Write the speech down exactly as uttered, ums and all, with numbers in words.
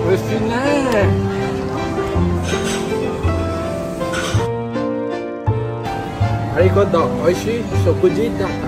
美味しいね。ありがとう。美味しい食事だった。